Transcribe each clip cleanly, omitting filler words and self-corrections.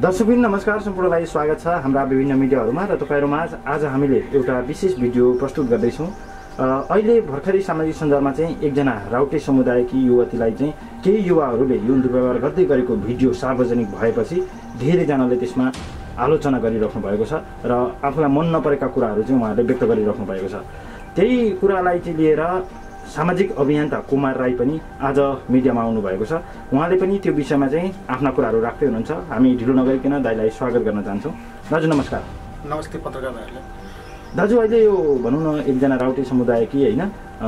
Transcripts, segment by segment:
दर्शकबिन नमस्कार, सम्पूर्णलाई स्वागत छ हाम्रा विभिन्न मिडियाहरूमा र तपाईहरुमाझ आज हामीले एउटा विशेष भिडियो प्रस्तुत गर्दैछौँ। अहिले भर्खरै सामाजिक सञ्जालमा चाहिँ एकजना राउटे समुदायकी युवतीलाई चाहिँ केही युवाहरूले यौन दुर्व्यवहार गर्दै गरेको भिडियो सार्वजनिक भएपछि धेरैजनाले त्यसमा आलोचना गरिराख्नु भएको छ र आफूलाई मन नपरेका कुराहरू चाहिँ उहाँहरूले व्यक्त गरिराख्नु भएको छ। त्यही कुरालाई चाहिँ लिएर सामाजिक अभियन्ता कुमार राई पनि आज मिडियामा आउनु भएको छ। उहाँले पनि त्यो विषयमा चाहिँ आफ्ना कुराहरू राख्दै हुनुहुन्छ। हामी ढिलो नगरिकन दाइलाई स्वागत गर्न चाहन्छौँ। दाजु नमस्कार। नमस्ते पत्रकार भाइहरूले। दाजु अहिले यो भनौँ न एकजना राउटे समुदायकी होइन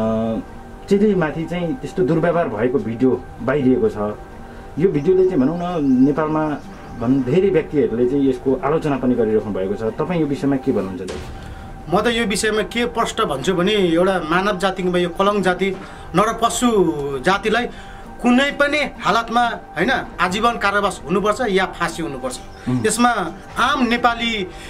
चेलीमाथि चाहिँ त्यस्तो दुर्व्यवहार भएको भिडियो बाहिरिएको छ। यो भिडियोले चाहिँ भनौँ न नेपालमा धेरै व्यक्तिहरूले चाहिँ यसको आलोचना पनि गरिराख्नु भएको छ। तपाईँ यो विषयमा के भन्नुहुन्छ दाजु? म त यो विषयमा के प्रश्न भन्छु भने एउटा मानव जातिमा यो कलङ्क जाति नरपशु जातिलाई कुनै पनि हालतमा हैन आजीवन कारावास हुनुपर्छ या फाँसी हुनुपर्छ। यसमा आम नेपाली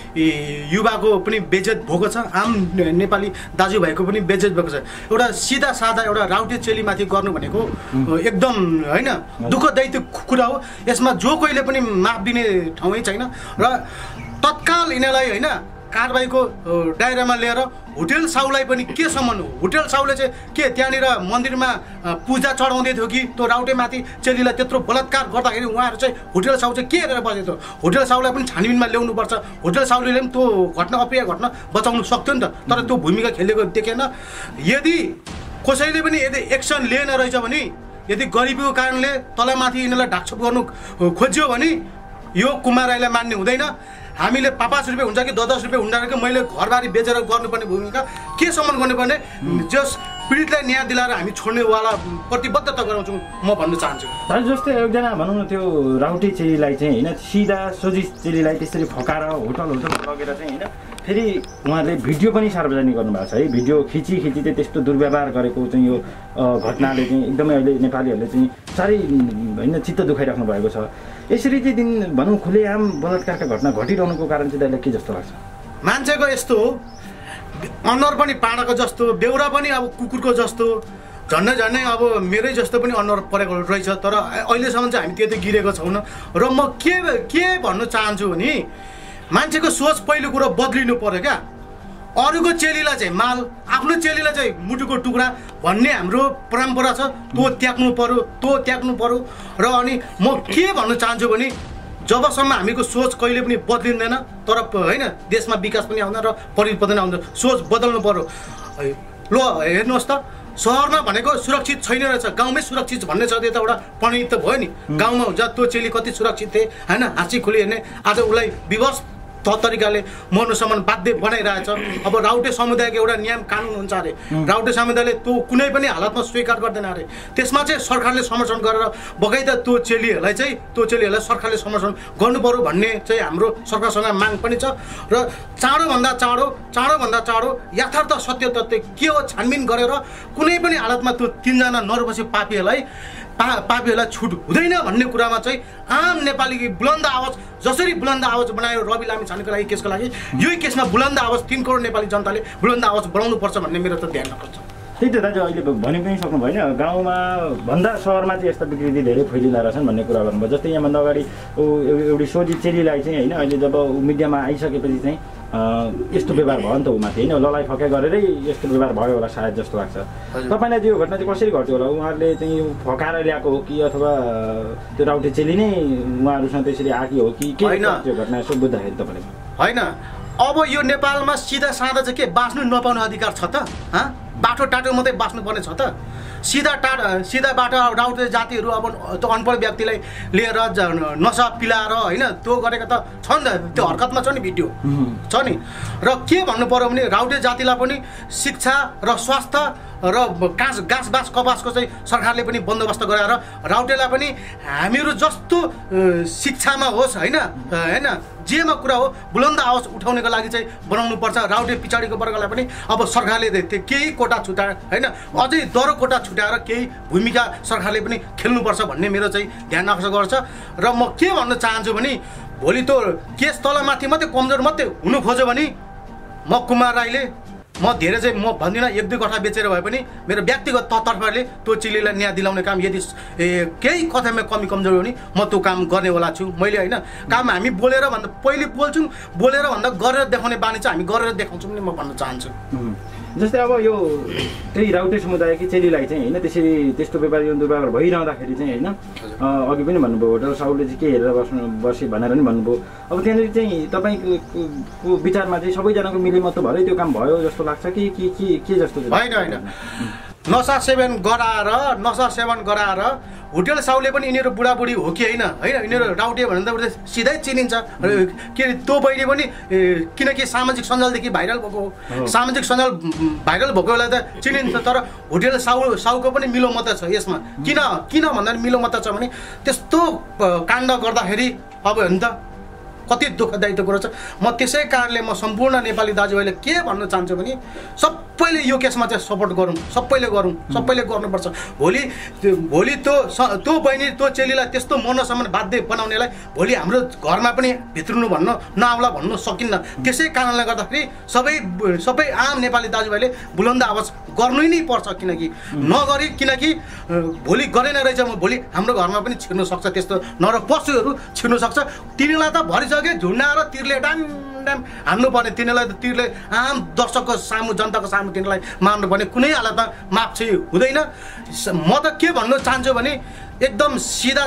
युवाको पनि बेइज्जत भएको छ, आम नेपाली दाजुभाइको पनि बेइज्जत भएको छ। एउटा सिधा साधा एउटा राउटे चेलीमाथि गर्नु भनेको एकदम हैन दुःखदायी कुरा हो। यसमा जो कोहीले पनि माफ दिने ठाउँै छैन र तत्काल यिनीलाई हैन कारबाहीको दायरामा लिएर होटल साउलाई पनि के सम्मान हो? होटल साउले चाहिँ के त्यहाँनिर मन्दिरमा पूजा चढाउँदै थियो कि त्यो राउटेमाथि चेलीलाई त्यत्रो बलात्कार गर्दाखेरि उहाँहरू चाहिँ होटल साउ चाहिँ के हेरेर बसेको थियो? होटल साउलाई पनि छानबिनमा ल्याउनुपर्छ। होटल साउले पनि त्यो घटना अप्रिय घटना बचाउनु सक्थ्यो नि त, तर त्यो भूमिका खेलेको देखेन। यदि कसैले पनि यदि एक्सन लिएन रहेछ भने, यदि गरिबीको कारणले तलमाथि यिनीहरूलाई ढाकछोप गर्नु खोज्यो भने यो कुमार राईलाई मान्ने हुँदैन। हामीले 5 रुपियाँ हुन्छ कि 10 रुपियाँ हुन्छ कि मैले घरबारी बेचेर गर्नुपर्ने भूमिका के सम्मान गर्नुपर्ने, जस पीडितलाई न्याय दिलाएर हामी छोड्नेवाला प्रतिबद्धता गराउँछौँ म भन्न चाहन्छु। दाजु जस्तै एकजना भनौँ न त्यो राउटे चेलीलाई चाहिँ होइन सिधा सोझी चेलीलाई त्यसरी फकाएर होटल लगेर चाहिँ होइन फेरि उहाँहरूले भिडियो पनि सार्वजनिक गर्नुभएको छ है। भिडियो खिची चाहिँ त्यस्तो दुर्व्यवहार गरेको चाहिँ यो घटनाले चाहिँ एकदमै अहिले नेपालीहरूले चाहिँ साह्रै होइन चित्त दुखाइराख्नु भएको छ। यसरी चाहिँ दिन भनौँ खुलेआम बलात्कारका घटना घटिरहनुको कारण चाहिँ दाइलाई के जस्तो लाग्छ? मान्छेको यस्तो हो, अनुहार पनि पाडाको जस्तो, बेउरा पनि अब कुकुरको जस्तो, झन्डै अब मेरै जस्तो पनि अनुहार परेको रहेछ। तर अहिलेसम्म चाहिँ हामी त्यति गिरेको छैनौँ। र म के भन्न चाहन्छु भने मान्छेको सोच पहिलो कुरो बदलिनु पर्यो क्या। अरूको चेलीलाई चाहिँ माल, आफ्नो चेलीलाई चाहिँ मुटुको टुक्रा भन्ने हाम्रो परम्परा छ, त्यो त्याग्नु पर्यो। र अनि म के भन्न चाहन्छु भने जबसम्म हामीको सोच कहिले पनि बदलिँदैन तर होइन देशमा विकास पनि आउँदैन र परिवर्तन आउँदैन। सोच बदल्नु पर्यो। ल हेर्नुहोस् त, सहरमा भनेको सुरक्षित छैन रहेछ, गाउँमै सुरक्षित भन्ने छ। त्यो त एउटा परिणत भयो नि। गाउँमा हुन्छ त्यो चेली कति सुरक्षित थिए होइन, हाँसी खुली हेर्ने, आज उसलाई विवश तरिकाले मर्नुसम्म बाध्य बनाइरहेछ। अब राउटे समुदायको एउटा नियम कानुन हुन्छ अरे, राउटे समुदायले त्यो कुनै पनि हालतमा स्वीकार गर्दैन अरे। त्यसमा चाहिँ सरकारले समर्थन गरेर बगैँदा त्यो चेलीहरूलाई सरकारले समर्थन गर्नु पर्यो भन्ने चाहिँ हाम्रो सरकारसँग माग पनि छ। र चाँडोभन्दा चाँडो यथार्थ सत्य तथ्य के हो छानबिन गरेर कुनै पनि हालतमा त्यो 3 जना नरपसी पापीहरूलाई छुट हुँदैन भन्ने कुरामा चाहिँ आम नेपाली बुलन्द आवाज, जसरी बुलन्द आवाज बनायो रवि लामी छानेको लागि केसको लागि, यही केसमा बुलन्द आवाज 3 करोड नेपाली जनताले बुलन्द आवाज बढाउनु पर्छ भन्ने मेरो त ध्यान राख्छ। त्यही त दाजु अहिले भने पनि सक्नु भएन, गाउँमा भन्दा सहरमा चाहिँ यस्ता विकृति धेरै फैलिँदा रहेछन् भन्ने कुरा गर्नुभयो। जस्तै यहाँभन्दा अगाडि एउटी सोझी चेलीलाई चाहिँ होइन अहिले जब मिडियामा आइसकेपछि चाहिँ यस्तो व्यवहार भयो नि त उमाथि होइन, ललाइ फकाइ गरेरै यस्तो व्यवहार भयो होला सायद जस्तो लाग्छ। तपाईँलाई त्यो घटना चाहिँ कसरी घट्यो होला? उहाँहरूले चाहिँ फकाएर ल्याएको हो कि अथवा त्यो राउटे चेली नै उहाँहरूसँग त्यसरी आएको हो कि के त्यो घटना यसो बुझ्दाखेरि तपाईँले? होइन, अब यो नेपालमा सिधा साधा चाहिँ के बाँच्नु नपाउने अधिकार छ त? बाटो टाटो मात्रै बाँच्नुपर्ने छ त? सिधा बाटो राउटे जातिहरू अब त्यो अनपढ व्यक्तिलाई लिएर नसा पिलाएर होइन त्यो गरेको त छ नि त, त्यो हरकतमा छ नि, भिडियो छ नि। र के भन्नु पर्यो भने राउटे जातिलाई पनि शिक्षा र स्वास्थ्य र घाँस कपासको चाहिँ सरकारले पनि बन्दोबस्त गराएर राउटेलाई पनि हामीहरू जस्तो शिक्षामा होस् होइन जेमा कुरा हो बुलन्द आवाज उठाउनेको लागि चाहिँ बनाउनु पर्छ। राउटे पछाडिको वर्गलाई पनि अब सरकारले केही कोटा छुटाएर होइन अझै दरो कोटा छुटाएर केही भूमिका सरकारले पनि खेल्नुपर्छ भन्ने मेरो चाहिँ ध्यान आकर्षण गर्छ। र म के भन्न चाहन्छु भने भोलि त्यो केस तलमाथि मात्रै कमजोर मात्रै हुनु खोज्यो भने म कुमार राईले म धेरै चाहिँ म भन्दिनँ 1-2 कठा बेचेर भए पनि मेरो व्यक्तिगत तर्फले त्यो चेलीलाई न्याय दिलाउने काम यदि केही कथामा कमी कमजोरी हो भने म त्यो काम गर्नेवाला छु मैले होइन। काम हामी बोलेर भन्दा पहिले बोल्छौँ, बोलेर भन्दा गरेर देखाउने बानी चाहिँ हामी गरेर देखाउँछौँ नि म भन्न चाहन्छु। जस्तै अब यो त्यही राउटे समुदायकी चेलीलाई चाहिँ होइन त्यसरी त्यस्तो व्यापार दुर्व्यवहार भइरहँदाखेरि चाहिँ होइन अघि पनि भन्नुभयो होटल साउले चाहिँ के हेरेर बसे भनेर पनि भन्नुभयो। अब त्यहाँनिर चाहिँ तपाईँको विचारमा चाहिँ सबैजनाको मिलेमतो भएरै त्यो काम भयो जस्तो लाग्छ कि के जस्तो? होइन, नसा सेवन गराएर होटल साउले पनि यिनीहरू बुढाबुढी हो कि होइन यिनीहरू राउटे भन्दा सिधै चिनिन्छ के अरे त्यो बहिनी पनि किनकि सामाजिक सञ्जालदेखि भाइरल भएको सामाजिक सञ्जाल भाइरल भएकोलाई त चिनिन्छ। तर होटल साउको पनि मिलोमत छ यसमा। किन भन्दा मिलोमत छ भने त्यस्तो काण्ड गर्दाखेरि अब हेर्नु त कति दुःखदायी कुरो छ। म त्यसै कारणले म सम्पूर्ण नेपाली दाजुभाइले के भन्न चाहन्छु भने सबैले यो केसमा चाहिँ सपोर्ट गरौँ, सबैले गर्नुपर्छ। भोलि त्यो बहिनी त्यो चेलीलाई त्यस्तो मर्नसम्म बाध्य बनाउनेलाई भोलि हाम्रो घरमा पनि भित्रुनु भन्न नआउला भन्नु सकिन्न। त्यसै कारणले गर्दाखेरि सबै आम नेपाली दाजुभाइले बुलन्द आवाज गर्नु नै पर्छ। किनकि भोलि गरेन रहेछ भोलि हाम्रो घरमा पनि छिर्नु सक्छ, त्यस्तो नर पशुहरू छिर्नु सक्छ। तिनीलाई त भरिसक्यो झुन्डाएर तिरले डाम हान्नुपर्ने, तिनीहरूलाई त तिरले आम दर्शकको सामु जनताको सामु तिनीलाई मार्नुपर्ने कुनै हालतमा माफ चाहिँ हुँदैन। म त के भन्न चाहन्छु भने एकदम सिधा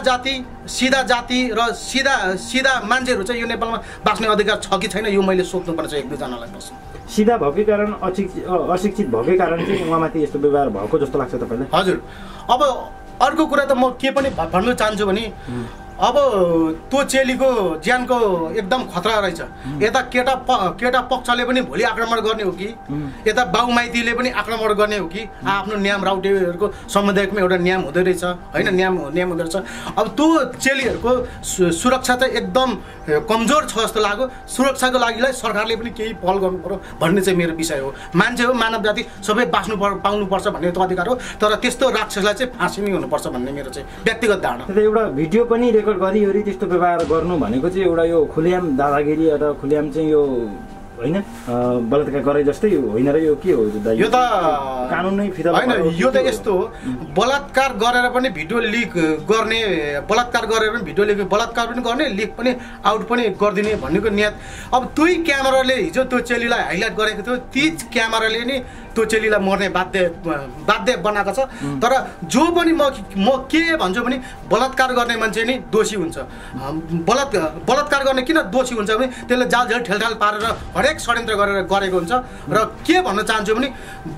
जाति र सिधा मान्छेहरू चाहिँ यो नेपालमा बाँच्ने अधिकार छ कि छैन यो मैले सोध्नुपर्छ 1-2 जनालाई। बस सिधा भएकै कारण अशिक्षित भएकै कारण चाहिँ उहाँमाथि यस्तो व्यवहार भएको जस्तो लाग्छ तपाईँलाई? हजुर। अब अर्को कुरा त म के पनि भन्न चाहन्छु भने अब त्यो चेलीको ज्यानको एकदम खतरा रहेछ। यता केटा पक्षले पनि भोलि आक्रमण गर्ने हो कि यता बाउ माइतीले पनि आक्रमण गर्ने हो कि आफ्नो न्याम राउटेहरूको समुदायमा एउटा न्याम हुँदै रहेछ होइन, न्याम हुँदो रहेछ। अब त्यो चेलीहरूको सुरक्षा चाहिँ एकदम कमजोर छ जस्तो लाग्यो। सुरक्षाको लागिलाई सरकारले पनि केही पहल गर्नु पर्यो भन्ने चाहिँ मेरो विषय हो। मान्छे हो, मानव जाति सबै बाँच्नु पाउनुपर्छ भन्ने त अधिकार हो, तर त्यस्तो राक्षसलाई चाहिँ फाँसी नै हुनुपर्छ भन्ने मेरो चाहिँ व्यक्तिगत धारणा। एउटा भिडियो पनि गरिवरी त्यस्तो व्यवहार गर्नु भनेको चाहिँ एउटा यो खुलेआम दादागिरी अथवा खुलेआम चाहिँ यो होइन बलात्कार गरे जस्तै होइन र यो के हो? यो त कानुन नै फिर्ता होइन। यो त यस्तो हो, बलात्कार गरेर पनि भिडियो लिक गर्ने, बलात्कार गरेर पनि भिडियो लिक, बलात्कार पनि गर्ने, लिक पनि आउट पनि गरिदिने भन्नेको नियत। अब त्यही क्यामेराले हिजो त्यो चेलीलाई हाइलाइट गरेको थियो, ती क्यामेराले नि त्यो चेलीलाई मर्ने बाध्य बनाएको छ। तर जो पनि म के भन्छु भने बलात्कार गर्ने मान्छे नि दोषी हुन्छ। बलात्कार गर्ने किन दोषी हुन्छ भने त्यसले जालझेल ठेलठाल पारेर हरेक षड्यन्त्र गरेको हुन्छ। र के भन्न चाहन्छु भने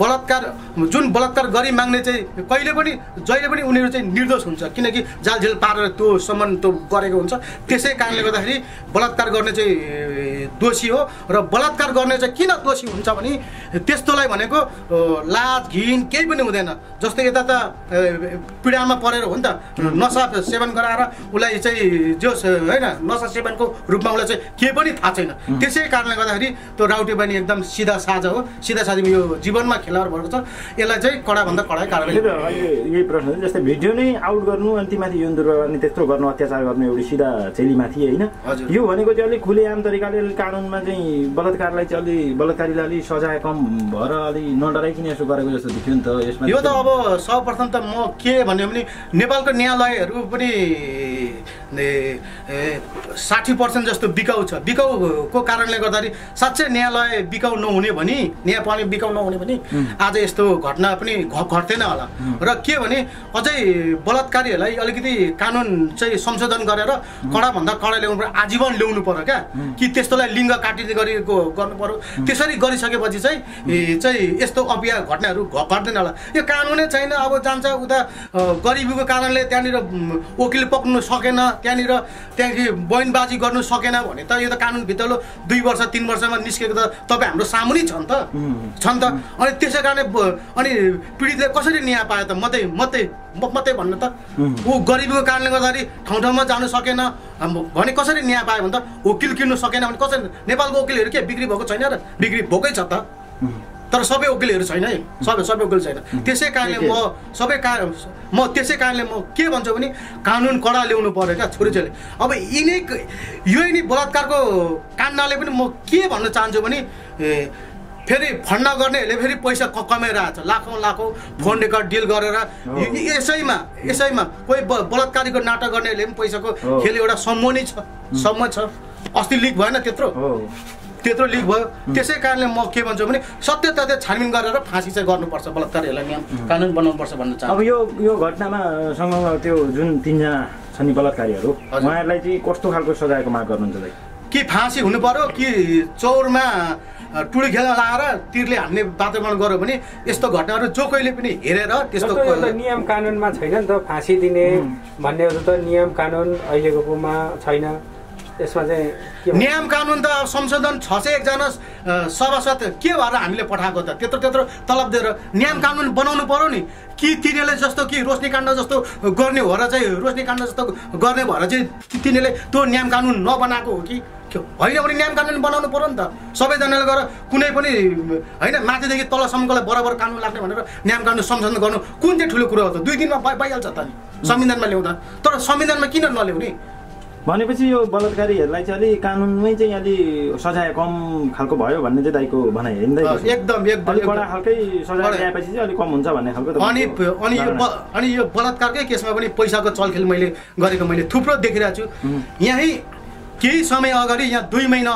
जुन बलात्कार गरी माग्ने चाहिँ जहिले पनि उनीहरू चाहिँ निर्दोष हुन्छ, किनकि जालझेल पारेर त्यो सम्मान त्यो गरेको हुन्छ। त्यसै कारणले गर्दाखेरि बलात्कार गर्ने चाहिँ दोषी हो। र बलात्कार गर्ने चाहिँ किन दोषी हुन्छ भने त्यस्तोलाई भनेको लाज घिन केही पनि हुँदैन। जस्तै यता त पीडामा परेर हो नि त, नसा सेवन गराएर उसलाई चाहिँ जो होइन नसा सेवनको रूपमा उसलाई चाहिँ केही पनि थाहा छैन। त्यसै कारणले गर्दाखेरि त्यो राउटे बहिनी एकदम सिधा साझा हो, सिधा साझा यो जीवनमा खेलाएर भएको छ। यसलाई चाहिँ कडाभन्दा कडा कारवाही। यही प्रश्न जस्तै भिडियो नै आउट गर्नु अनि तीमाथि यौन दुर्व्यवहार अनि त्यत्रो गर्नु, अत्याचार गर्नु एउटी सिधा चेलीमाथि होइन, यो भनेको चाहिँ अलिक खुलेआम तरिकाले कानुनमा चाहिँ बलात्कारीलाई अलिक सजाय कम भएर अलिक नडराइकन यसो गरेको जस्तो देखियो नि त यसमा। यो त अब सर्वप्रथम त म के भन्यो भने नेपालको न्यायालयहरू पनि 60% जस्तो बिकाउ छ। बिकाउको कारणले गर्दाखेरि साँच्चै न्यायालय बिकाउ नहुने भने न्यायपालिका बिकाउ नहुने भने आज यस्तो घटना पनि घट्दैन होला। र के भने अझै बलात्कारीहरूलाई अलिकति कानुन चाहिँ संशोधन गरेर कडाभन्दा कडा ल्याउनु पर्यो, आजीवन ल्याउनु पर्यो क्या, कि त्यस्तोलाई लिङ्ग काटिने गरेको गर्नु पर्यो। त्यसरी गरिसकेपछि चाहिँ यस्तो अपिया घटनाहरू घट्दैन होला। यो कानुनै छैन। अब जान्छ उता गरिबीको कारणले त्यहाँनिर वकिल पक्नु सकेन, त्यहाँदेखि बहिनबाजी गर्नु सकेन भने त यो त कानुनभित्र 2 वर्ष 3 वर्षमा निस्केको त तपाईँ हाम्रो सामुनै छ नि त। अनि त्यसै कारणले अनि पीडितले कसरी न्याय पायो त? मत्तै भन्नु त। ऊ गरिबीको कारणले गर्दाखेरि ठाउँ जानु सकेन भने कसरी न्याय पायो भने त? वकिल किन्नु सकेन भने कसरी? नेपालको वकिलहरू के बिक्री भएको छैन र? बिक्री भएकै छ त, तर सबै वकिलहरू छैन है, सबै वकिल छैन। त्यसै कारणले म के भन्छु भने कानुन कडा ल्याउनु पर्यो क्या छोरीले। अब यो बलात्कारको काण्डले पनि म के भन्न चाहन्छु भने फेरि फन्ड गर्नेहरूले फेरि पैसा कमाइरहेको छ लाखौँ फोन रेकर्ड डिल गरेर यसैमा कोही बलात्कारीको नाटक गर्नेहरूले पनि पैसाको खेल एउटा सम्म छ अस्ति लिक भएन त्यत्रो लिक भयो त्यसै कारणले म के भन्छु भने सत्य तथ्य छानबिन गरेर फाँसी चाहिँ गर्नुपर्छ बलात्कारीहरूलाई नियम कानुन बनाउनुपर्छ भन्न चाहन्छु। अब यो घटनामा सँगसँगै त्यो जुन 3 जना छन् नि बलात्कारीहरू उहाँहरूलाई चाहिँ कस्तो खालको सजायको माग गर्नुहुन्छ दाइ? कि फाँसी हुनु पर्यो कि चौरमा टुडी खेल्न लाएर तिरले हान्ने वातावरण गर्यो भने यस्तो घटनाहरू जो कहिले पनि हेरेर त्यस्तो नियम कानुनमा छैन नि त फाँसी दिने भन्नेहरू त नियम कानुन अहिलेकोमा छैन। यसमा चाहिँ नियम कानुन त संशोधन 601 जना सभासद के भएर हामीले पठाएको त त्यत्रो तलब दिएर नियम कानुन बनाउनु पर्यो नि कि तिनीहरूले जस्तो कि रोशनी काण्ड जस्तो गर्ने भएर चाहिँ रोशनी काण्ड जस्तो गर्ने भएर चाहिँ तिनीहरूले त्यो नियम कानुन नबनाएको हो कि होइन भने नियम कानुन बनाउनु पर्यो नि त सबैजनाले गएर कुनै पनि होइन माथिदेखि तलसम्मकोलाई बराबर कानुन लाग्ने भनेर नियम कानुन संशोधन गर्नु कुन चाहिँ ठुलो कुरो हो त 2 दिनमा भइहाल्छ त नि संविधानमा ल्याउँदा तर संविधानमा किन नल्याउने भनेपछि यो बलात्कारीहरूलाई चाहिँ अलि कानुनमै चाहिँ अलि सजाय कम खालको भयो भन्ने चाहिँ दाइको भनाइ होइन एकदम बडा खालकै सजाय ल्याएपछि चाहिँ अलिक कम हुन्छ भन्ने खालको अनि यो बलात्कारकै केसमा पनि पैसाको चलखेल मैले गरेको मैले थुप्रो देखिरहेको छु। यही केही समय अगाडि यहाँ 2 महिना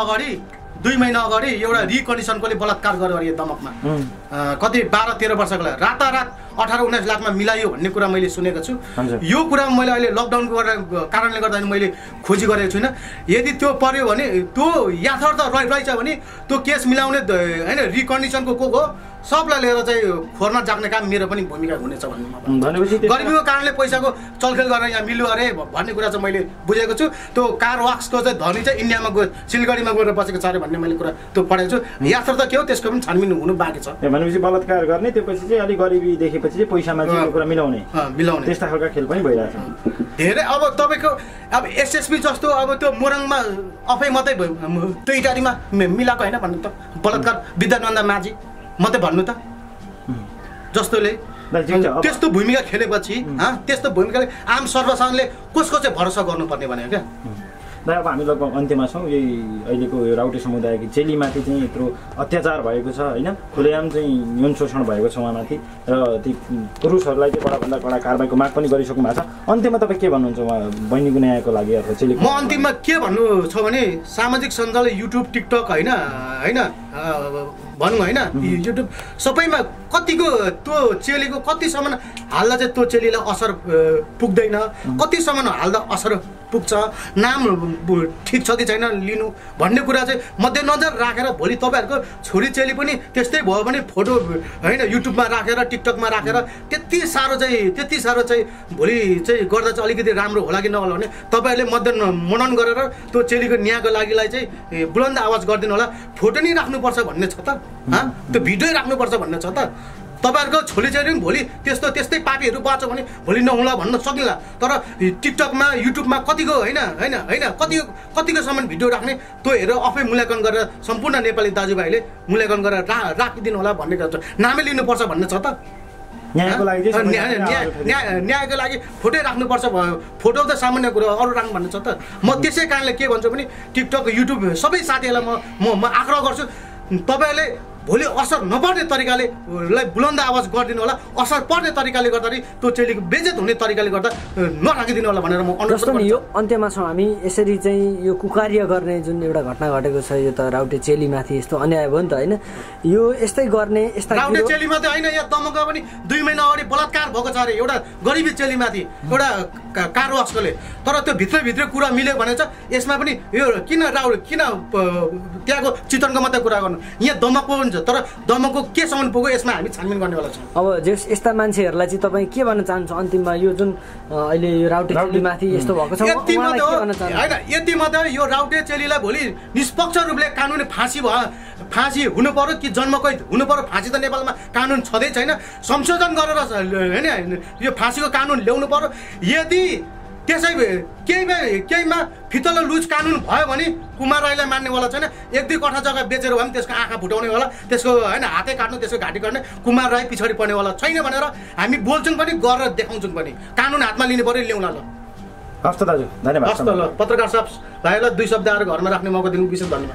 अगाडि एउटा रिकन्डिसनकोले बलात्कार गर्यो अरे दमकमा कति 12-13 वर्षको लागि रातारात 18-19 लाखमा मिलायो भन्ने कुरा मैले सुनेको छु। यो कुरा मैले अहिले लकडाउनको कारणले गर्दा मैले खोजी गरेको छुइनँ। यदि त्यो पर्यो भने त्यो यथार्थ रहेछ भने त्यो केस मिलाउने होइन रिकन्डिसनको को हो सबलाई लिएर चाहिँ खोर्न जाग्ने काम मेरो पनि भूमिका हुनेछ भन्ने गरिबीको कारणले पैसाको चलखेल गरेर यहाँ मिल्यो अरे भन्ने कुरा चाहिँ मैले बुझेको छु। त्यो कार वाक्सको चाहिँ धनी चाहिँ इन्डियामा गयो सिलगढीमा गएर बसेको छ अरे भन्ने मैले कुरा त्यो पढेको छु। यथार्थ के हो त्यसको पनि छानबिन हुनु बाँकी छ। भनेपछि बलात्कार गर्ने त्यसपछि चाहिँ अलिक गरिबी देखेपछि चाहिँ पैसामा चाहिँ कुरा मिलाउने त्यस्ता खालका खेल पनि भइरहेछ धेरै। अब तपाईँको अब एसएसपी जस्तो अब त्यो मोरङमा अफै मात्रै त्यो इटारीमा मिलाएको होइन भन्नु त बलात्कार विद्यानन्द माझी मात्रै भन्नु त जस्तोले त्यस्तो भूमिका खेलेपछि त्यस्तो भूमिकाले आम सर्वसाधारणले कसको चाहिँ भरोसा गर्नुपर्ने भनेको क्या दाइ। अब हामी लगभग अन्त्यमा छौँ। यही अहिलेको यो राउटे समुदायको चेलीमाथि चाहिँ यत्रो अत्याचार भएको छ होइन खुलेआम चाहिँ यौन शोषण भएको छ उहाँमाथि र ती पुरुषहरूलाई चाहिँ कडाभन्दा कडा कारबाहीको माग पनि गरिसक्नु भएको छ। अन्त्यमा तपाईँ के भन्नुहुन्छ उहाँ बहिनीको न्यायको लागि अथवा चेली? म अन्तिममा के भन्नु छ भने सामाजिक सञ्जाल युट्युब टिकटक होइन भनौँ होइन युट्युब सबैमा कतिको त्यो चेलीको कतिसम्म हाल्दा चाहिँ त्यो चेलीलाई असर पुग्दैन कतिसम्म हाल्दा असर पुग्छ नाम ठिक छ कि छैन लिनु भन्ने कुरा चाहिँ मध्यनजर राखेर भोलि तपाईँहरूको छोरी चेली पनि त्यस्तै भयो भने फोटो होइन युट्युबमा राखेर टिकटकमा राखेर त्यति साह्रो चाहिँ भोलि चाहिँ गर्दा चाहिँ अलिकति राम्रो होला कि नहोला भने तपाईँहरूले मनन गरेर त्यो चेलीको न्यायको लागिलाई चाहिँ बुलन्द आवाज गरिदिनु होला। फोटो नै राख्नुपर्छ भन्ने छ त त्यो भिडियो राख्नुपर्छ भन्ने छ त तपाईँहरूको छोरीचेली पनि भोलि त्यस्तै पापीहरू बाँच्यो भने भोलि नहुला भन्न सकिन्छ। तर टिकटकमा युट्युबमा कतिको होइन कतिकोसम्म भिडियो राख्ने त्यो हेरेर आफै मूल्याङ्कन गरेर सम्पूर्ण नेपाली दाजुभाइले मूल्याङ्कन गरेर राखिदिनु होला भन्ने कुरा छ। नामै लिनुपर्छ भन्ने छ त न्यायको लागि फोटो राख्नुपर्छ फोटो त सामान्य कुरा अरू राख्नु भन्ने छ त। म त्यसै कारणले के भन्छु भने टिकटक युट्युब सबै साथीहरूलाई म आग्रह गर्छु तपाईँहरूले भोलि असर नपर्ने तरिकाले बुलन्द आवाज गरिदिनु होला। असर पर्ने तरिकाले गर्दाखेरि त्यो चेलीको बेइज्जत हुने तरिकाले गर्दा नराखिदिनु होला भनेर म अनुरोध गर्छु। यो अन्त्यमा छौँ हामी यसरी चाहिँ यो कुकार्य गर्ने जुन एउटा घटना घटेको छ यो त राउटे चेलीमाथि यस्तो अन्याय भयो नि त होइन यो यस्तै गर्ने यस्ता राउटे चेली मात्रै होइन यहाँ दमकमा पनि 2 महिना अगाडि बलात्कार भएको छ अरे एउटा गरिबी चेलीमाथि एउटा कारवासकोले। तर त्यो भित्रभित्र कुरा मिल्यो भने चाहिँ यसमा पनि यो किन त्यहाँको चितवनको मात्रै कुरा गर्नु यहाँ दमकको पनि छ तर दमकको केसम्म पुग्यो यसमा हामी छानबिन गर्नेवाला छौँ। अब यस्ता मान्छेहरूलाई चाहिँ तपाईँ के भन्न चाहनुहुन्छ अन्तिममा यो जुन अहिले यो राउटे चेलीमाथि यस्तो भएको छ होइन यति मात्रै यो राउटे चेलीलाई भोलि निष्पक्ष रूपले कानुनी फाँसी हुनु पर्यो कि जन्मकैद हुनु पर्यो। फाँसी त नेपालमा कानुन छँदै छैन संशोधन गरेर होइन यो फाँसीको कानुन ल्याउनु पर्यो। यदि त्यसै केहीमा फितलो लुज कानुन भयो भने कुमार राईलाई मान्नेवाला छैन। 1-2 कठा जग्गा बेचेर भए पनि त्यसको आँखा फुटाउने होला त्यसको होइन हातै काट्नु त्यसको घाँटी काट्ने कुमार राई पछाडि पर्नेवाला छैन भनेर हामी बोल्छौँ पनि गरेर देखाउँछौँ पनि। कानुन हातमा लिनु पर्यो ल्याउला ल। हस् त दाजु धन्यवाद। हस् त ल पत्रकार साहब भाइलाई 2 शब्द आएर घरमा राख्ने मौका दिनु विशेष धन्यवाद।